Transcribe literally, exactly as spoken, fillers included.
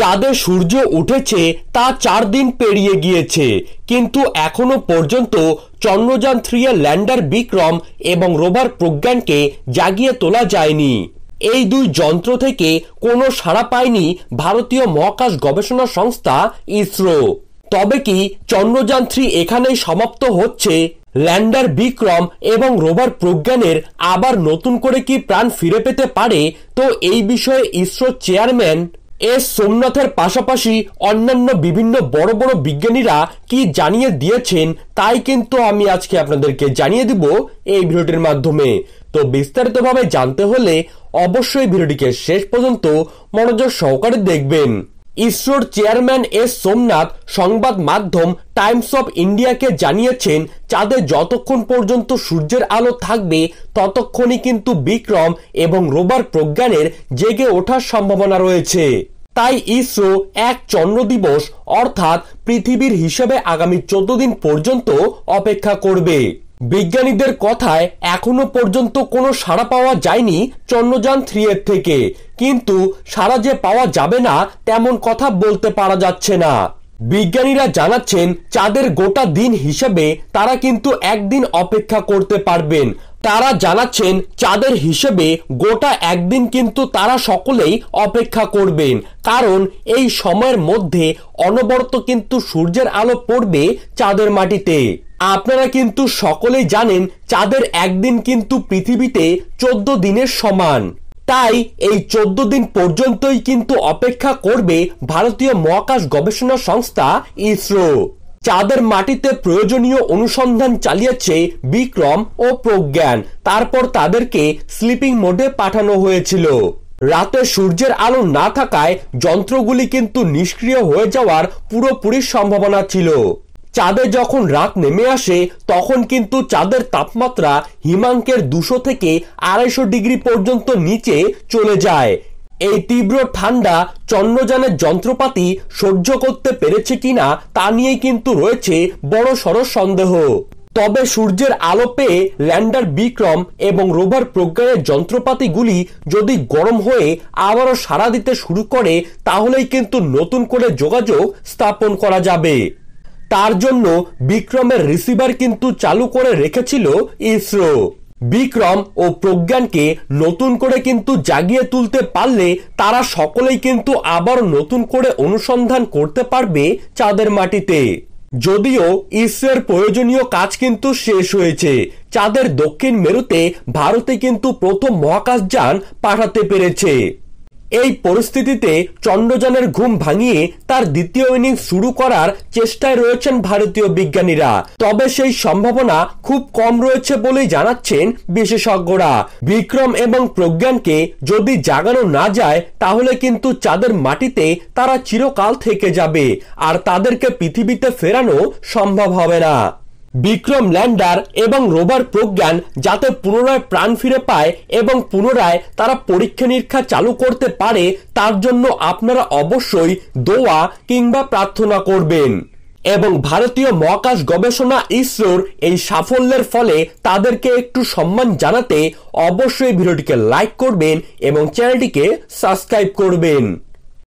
চাঁদে সূর্য উঠেছে তা চার দিন পেরিয়ে গিয়েছে, কিন্তু এখনো পর্যন্ত চন্দ্রযান থ্রি এর ল্যান্ডার বিক্রম এবং রোভার প্রজ্ঞানকে জাগিয়ে তোলা যায়নি। এই দুই যন্ত্র থেকে কোনো সাড়া পায়নি ভারতীয় মহাকাশ গবেষণা সংস্থা ইসরো। তবে কি চন্দ্রযান থ্রি এখানেই সমাপ্ত হচ্ছে? ল্যান্ডার বিক্রম এবং রোভার প্রজ্ঞানের আবার নতুন করে কি প্রাণ ফিরে পেতে পারে? তো এই বিষয়ে ইসরো চেয়ারম্যান এস সোমনাথের পাশাপাশি অন্যান্য বিভিন্ন বড় বড় বিজ্ঞানীরা কি জানিয়ে দিয়েছেন তাই কিন্তু আমি আজকে আপনাদেরকে জানিয়ে দিব এই ভিডিওটির মাধ্যমে। তো বিস্তারিতভাবে জানতে হলে অবশ্যই ভিডিওটিকে শেষ পর্যন্ত মনোযোগ সহকারে দেখবেন। ইসরোর চেয়ারম্যান এস সোমনাথ সংবাদ মাধ্যম টাইমস অফ ইন্ডিয়াকে জানিয়েছেন, চাঁদে যতক্ষণ পর্যন্ত সূর্যের আলো থাকবে ততক্ষণই কিন্তু বিক্রম এবং রোভার প্রজ্ঞানের জেগে ওঠার সম্ভাবনা রয়েছে। তাই ইসরো এক চন্দ্র দিবস অর্থাৎ পৃথিবীর হিসেবে আগামী চোদ্দ দিন পর্যন্ত অপেক্ষা করবে। বিজ্ঞানীদের কথায় এখনো পর্যন্ত কোনো সাড়া পাওয়া যায়নি চন্দ্রযান থ্রি এর থেকে, কিন্তু সাড়া যে পাওয়া যাবে না তেমন কথা বলতে পারা যাচ্ছে না। বিজ্ঞানীরা জানাচ্ছেন চাঁদের গোটা দিন হিসেবে তারা কিন্তু একদিন অপেক্ষা করতে পারবেন। তারা জানাচ্ছেন চাঁদের হিসেবে গোটা একদিন কিন্তু তারা সকলেই অপেক্ষা করবেন, কারণ এই সময়ের মধ্যে অনবরত কিন্তু সূর্যের আলো পড়বে চাঁদের মাটিতে। আপনারা কিন্তু সকলেই জানেন চাঁদের একদিন কিন্তু পৃথিবীতে চোদ্দ দিনের সমান। তাই এই চোদ্দ দিন পর্যন্তই কিন্তু অপেক্ষা করবে ভারতীয় মহাকাশ গবেষণা সংস্থা ইসরো। চাঁদের মাটিতে প্রয়োজনীয় অনুসন্ধান চালিয়েছে বিক্রম ও প্রজ্ঞান। তারপর তাদেরকে স্লিপিং মোডে পাঠানো হয়েছিল। রাতে সূর্যের আলো না থাকায় যন্ত্রগুলি কিন্তু নিষ্ক্রিয় হয়ে যাওয়ার পুরোপুরি সম্ভাবনা ছিল। চাঁদে যখন রাত নেমে আসে তখন কিন্তু চাঁদের তাপমাত্রা হিমাঙ্কের দুশো থেকে আড়াইশো ডিগ্রি পর্যন্ত নিচে চলে যায়। এই তীব্র ঠান্ডা চন্দ্রযানের যন্ত্রপাতি সহ্য করতে পেরেছে কিনা তা নিয়ে কিন্তু রয়েছে বড় সড় সন্দেহ। তবে সূর্যের আলো পেয়ে ল্যান্ডার বিক্রম এবং রোভার প্রজ্ঞানের যন্ত্রপাতিগুলি যদি গরম হয়ে আবারও সাড়া দিতে শুরু করে তাহলেই কিন্তু নতুন করে যোগাযোগ স্থাপন করা যাবে। তার জন্য বিক্রমের রিসিভার কিন্তু চালু করে রেখেছিল ইসরো। বিক্রম ও প্রজ্ঞানকে নতুন করে কিন্তু জাগিয়ে তুলতে পারলে তারা সকলেই কিন্তু আবার নতুন করে অনুসন্ধান করতে পারবে চাঁদের মাটিতে। যদিও ইসরোর প্রয়োজনীয় কাজ কিন্তু শেষ হয়েছে। চাঁদের দক্ষিণ মেরুতে ভারতে কিন্তু প্রথম মহাকাশযান পাঠাতে পেরেছে। এই পরিস্থিতিতে চন্দ্রযানের ঘুম ভাঙিয়ে তার দ্বিতীয় ইনিংস শুরু করার চেষ্টায় রয়েছেন ভারতীয় বিজ্ঞানীরা। তবে সেই সম্ভাবনা খুব কম রয়েছে বলেই জানাচ্ছেন বিশেষজ্ঞরা। বিক্রম এবং প্রজ্ঞানকে যদি জাগানো না যায় তাহলে কিন্তু চাঁদের মাটিতে তারা চিরকাল থেকে যাবে, আর তাদেরকে পৃথিবীতে ফেরানো সম্ভব হবে না। বিক্রম ল্যান্ডার এবং রোভার প্রজ্ঞান যাতে পুনরায় প্রাণ ফিরে পায় এবং পুনরায় তারা পরীক্ষা নিরীক্ষা চালু করতে পারে তার জন্য আপনারা অবশ্যই দোয়া কিংবা প্রার্থনা করবেন। এবং ভারতীয় মহাকাশ গবেষণা ইসরোর এই সাফল্যের ফলে তাদেরকে একটু সম্মান জানাতে অবশ্যই ভিডিওটিকে লাইক করবেন এবং চ্যানেলটিকে সাবস্ক্রাইব করবেন।